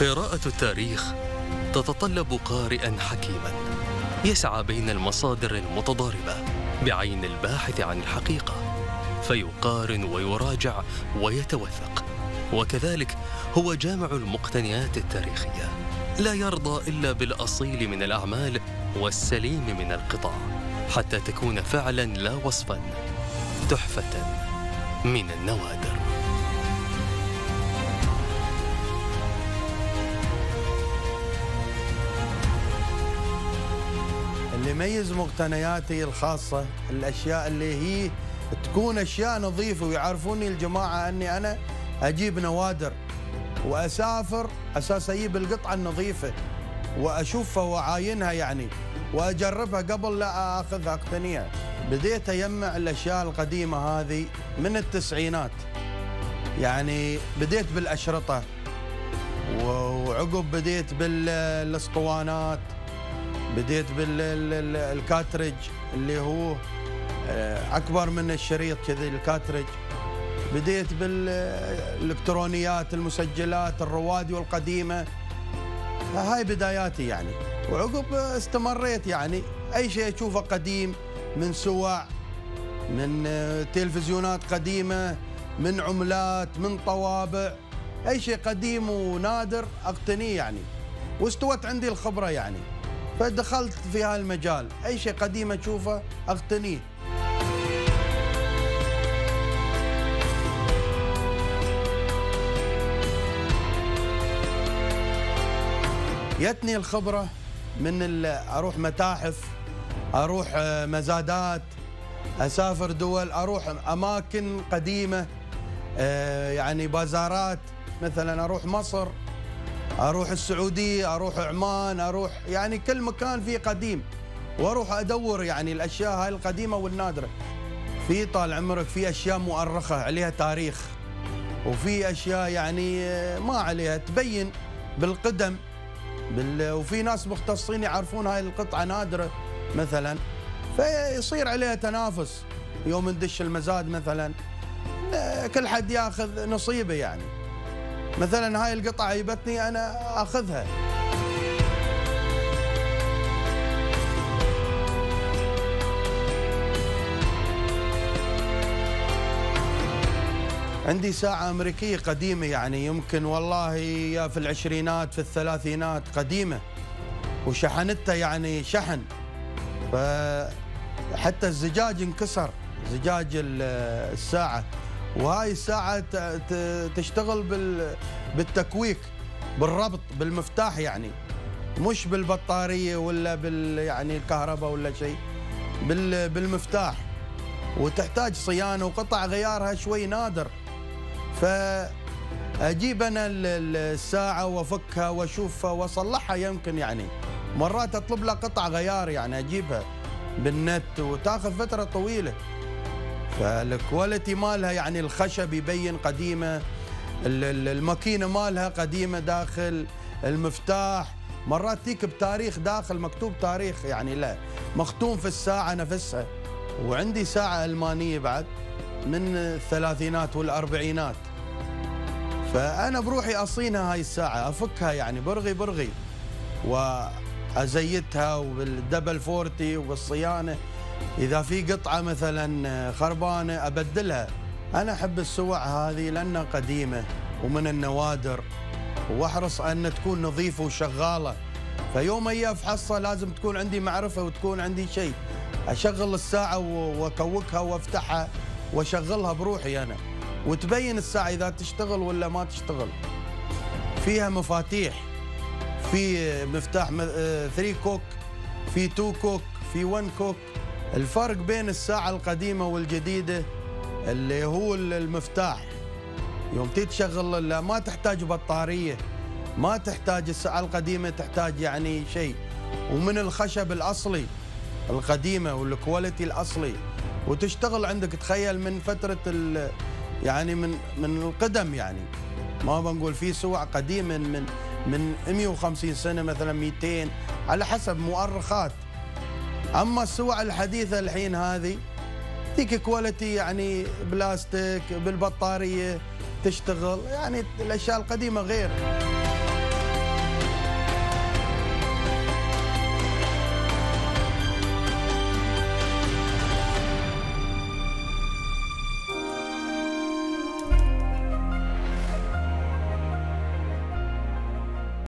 قراءة التاريخ تتطلب قارئا حكيما يسعى بين المصادر المتضاربة بعين الباحث عن الحقيقة، فيقارن ويراجع ويتوثق. وكذلك هو جامع المقتنيات التاريخية، لا يرضى إلا بالأصيل من الأعمال والسليم من القطع، حتى تكون فعلا لا وصفا، تحفة من النوادر. اللي يميز مقتنياتي الخاصة الأشياء اللي هي تكون أشياء نظيفة، ويعرفوني الجماعة أني أنا أجيب نوادر وأسافر أساس أجيب القطعة النظيفة وأشوفها وأعاينها يعني وأجربها قبل لا أخذها أقتنيها. بديت أجمع الأشياء القديمة هذه من التسعينات، يعني بديت بالأشرطة وعقب بديت بالاسطوانات، بديت بالكاترج اللي هو أكبر من الشريط كذا الكاترج، بديت بالإلكترونيات المسجلات الرواديو القديمة. هاي بداياتي يعني، وعقب استمريت يعني أي شيء أشوفه قديم، من سواع، من تلفزيونات قديمة، من عملات، من طوابع، أي شيء قديم ونادر أقتنيه يعني، واستوت عندي الخبرة يعني، فدخلت في هالمجال. أي شيء قديم أشوفه أقتنيه. يتني الخبرة من أروح متاحف، أروح مزادات، أسافر دول، أروح أماكن قديمة يعني بازارات، مثلا أروح مصر، أروح السعودية، أروح عمان، أروح يعني كل مكان فيه قديم، وأروح أدور يعني الأشياء هاي القديمة والنادرة. في طال عمرك في أشياء مؤرخة عليها تاريخ، وفي أشياء يعني ما عليها تبين بالقدم، وفي ناس مختصين يعرفون هاي القطعة نادرة مثلا، فيصير عليها تنافس. يوم ندش المزاد مثلا كل حد ياخذ نصيبه يعني، مثلا هاي القطعة عجبتني أنا أخذها. عندي ساعة أمريكية قديمة يعني، يمكن والله يا في العشرينات في الثلاثينات، قديمة وشحنتها يعني شحن، فحتى الزجاج انكسر، زجاج الساعة. وهاي الساعة تشتغل بالتكويك، بالربط بالمفتاح يعني، مش بالبطارية ولا يعني الكهرباء ولا شيء، بالمفتاح، وتحتاج صيانة وقطع غيارها شوي نادر. فأجيب أنا الساعة وأفكها وأشوفها وأصلحها، يمكن يعني مرات أطلب لها قطع غيار يعني أجيبها بالنت وتاخذ فترة طويلة. فالكواليتي مالها يعني الخشب يبين قديمة، الماكينة مالها قديمة داخل، المفتاح مرات تيك بتاريخ داخل، مكتوب تاريخ يعني لا مختوم في الساعة نفسها. وعندي ساعة ألمانية بعد من الثلاثينات والأربعينات، فأنا بروحي أصينها هاي الساعة، أفكها يعني برغي وأزيتها وبالدبل فورتي وبالصيانة. إذا في قطعة مثلا خربانة أبدلها. أنا أحب السوع هذه لأنها قديمة ومن النوادر، وأحرص أن تكون نظيفة وشغالة، فيوم أجي أفحصها لازم تكون عندي معرفة وتكون عندي شيء. أشغل الساعة وأكوكها وأفتحها وأشغلها بروحي أنا، وتبين الساعة إذا تشتغل ولا ما تشتغل. فيها مفاتيح، في مفتاح 3 كوك، في 2 كوك، في 1 كوك. الفرق بين الساعة القديمة والجديدة اللي هو المفتاح، يوم تشغل ما تحتاج بطارية، ما تحتاج. الساعة القديمة تحتاج يعني شيء، ومن الخشب الأصلي القديمة والكواليتي الأصلي، وتشتغل عندك. تخيل من فترة يعني من القدم يعني، ما بنقول في سوع قديم من 150 سنة مثلا 200 على حسب مؤرخات. أما السوع الحديثة الحين هذه تيك كواليتي يعني بلاستيك بالبطارية تشتغل، يعني الأشياء القديمة غير.